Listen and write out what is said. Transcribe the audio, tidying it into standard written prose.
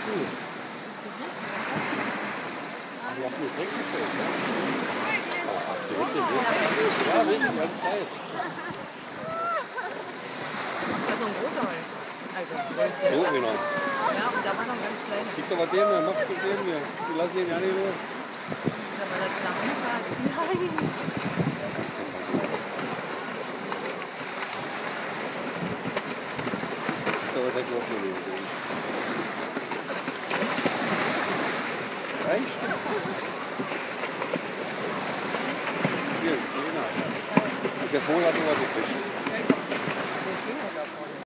gut. Die hat mich weggestellt, ne? Aber hast du wirklich, ne? Ja, wirklich, die ganze Zeit. Das ist ein großer Hund. Also, So, genau. ja, und da war noch ein ganz kleiner. Gib doch mal den mir, machst du den mir. Die lassen den ja nicht los. Da war das nach Unfall. Nein. Aber das hat überhaupt nicht gesehen. Reicht? Hier, 10er. Und der Vogel hat immer gefischt.